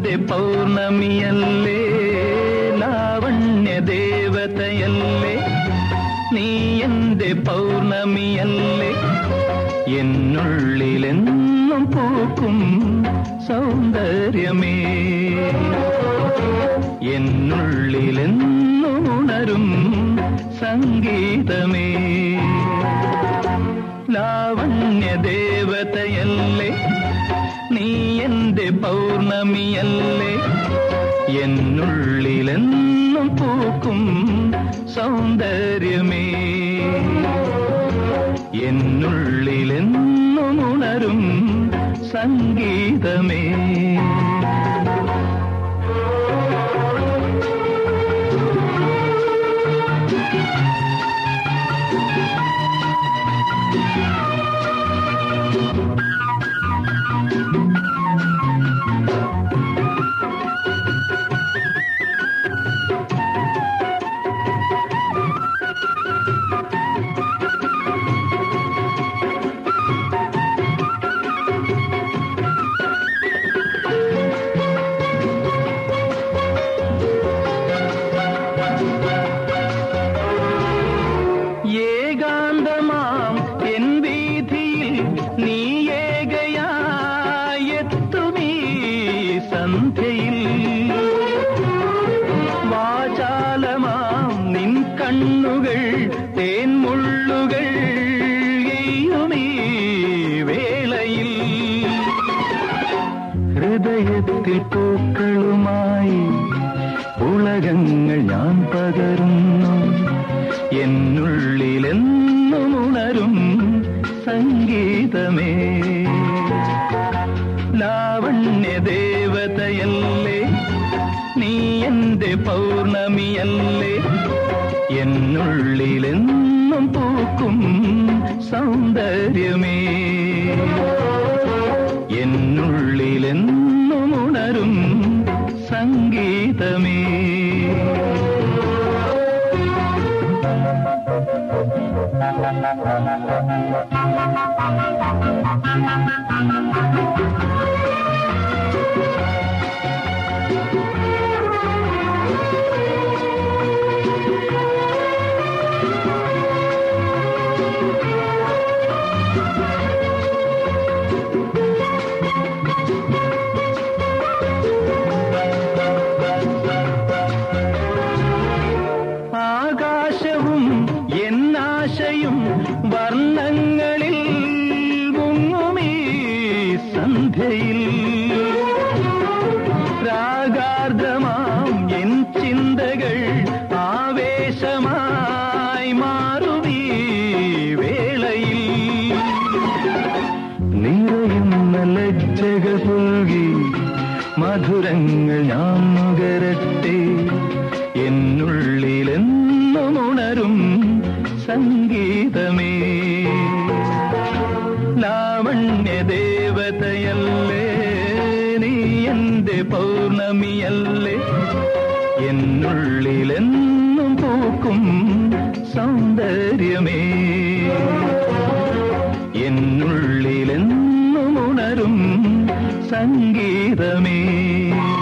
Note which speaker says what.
Speaker 1: എന്റെ പൗർണമിയല്ലേ, ലാവണ്യ ദേവതയല്ലേ, നീ എന്റെ പൗർണമിയല്ലേ, എന്നുള്ളിലെന്നും പൂക്കും സൗന്ദര്യമേ, എന്നുള്ളിലെന്നും ഉണരും സംഗീതമേ. ലാവണ്യ ദേവതയല്ലേ, നീ എന്റെ പൗർണമിയല്ലേ, എന്നുള്ളിലെന്നും പൂക്കും സൗന്ദര്യമേ, എന്നുള്ളിലെന്നും ഉണരും സംഗീതമേ. ഏകാന്തമാം എൻ വീഥിയിൽ നീ ഏകയായെത്തുമീ സന്ധ്യയിൽ, വാചാലമാം നിൻ കണ്ണുകൾ തേൻമുള്ളുകൾ എയ്യുമീ വേളയിൽ, ഹൃദയത്തിൽ പൂക്കളുമായി ഉലകങ്ങൾ ഞാൻ പകരുന്നു, എന്നുള്ളിലെന്നും ഉണരും സംഗീതമേ. ലാവണ്യ ദേവതയല്ലേ, നീ എന്റെ പൗർണമിയല്ലേ, എന്നുള്ളിലെന്നും പൂക്കും സൗന്ദര്യമേ, എന്നുള്ളിലെന്നും ഉണരും സംഗീതമേ. ആകാശവും എന്നാശയും വർണ്ണങ്ങളിൽ മുങ്ങുമീ സന്ധ്യയിൽ, രാഗാർദ്രമാം എൻ ചിന്തകൾ ആവേശമായി മാറുമീ വേളയിൽ, നിറയുന്ന ലജ്ജകൾ പുൽകി മധുരങ്ങൾ ഞാൻ നുകരട്ടെ, എന്നുള്ളിലെന്നും ഉണരും സംഗീതമേ. ലാവണ്യ ദേവതയല്ലേ, നീ എന്റെ പൗർണമിയല്ലേ, എന്നുള്ളിലെന്നും പൂക്കും സൗന്ദര്യമേ, എന്നുള്ളിലെന്നും ഉണരും സംഗീതമേ.